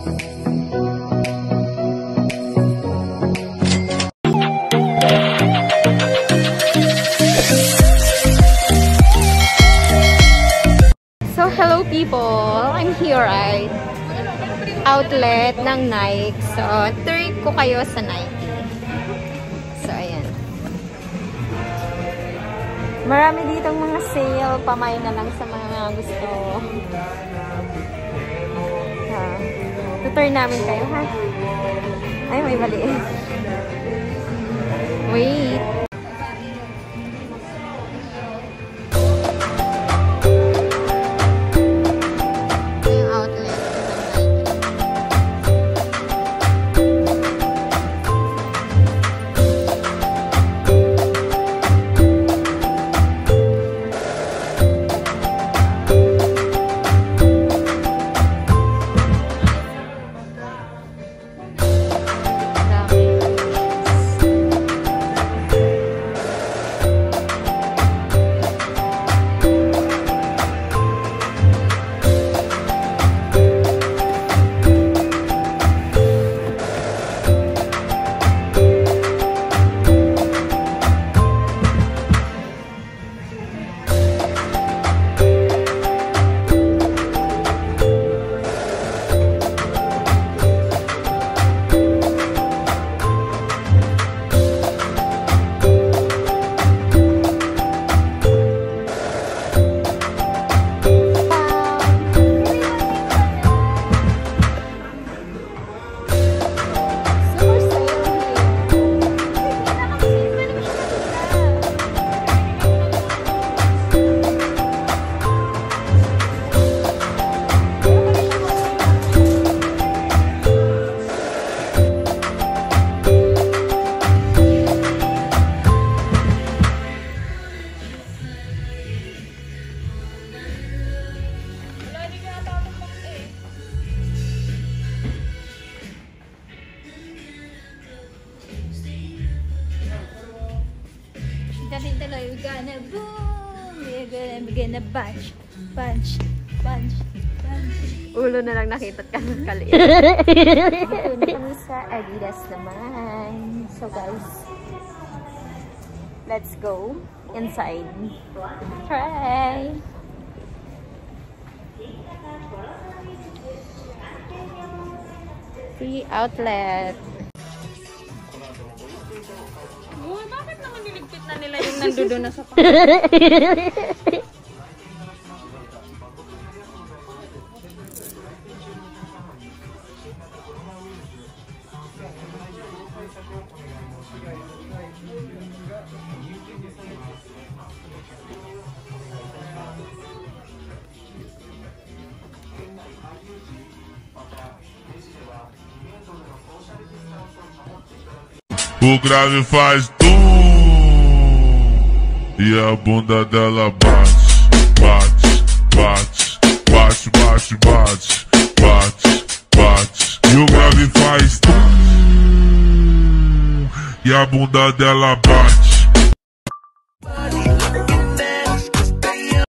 So, hello people! I'm here at outlet ng Nike. So, tuloy ko kayo sa Nike. So, ayan. Marami ditong mga sale. Pamay na lang sa mga gusto. Tutur namin kayo, ha? Ay, may maliit. Wait. We're gonna boom! We're gonna bunch. Ulo na lang nakita ka ng kaliit. Dito na kami sa Adidas naman. So guys, let's go inside. Try! Free outlet. Uy, bakit naman niligpit na nila yung nandoon na sa pangalan? O grave faz tum e a bunda dela bate, bate, bate, bate, bate, bate, bate. E o grave faz tum e a bunda dela bate.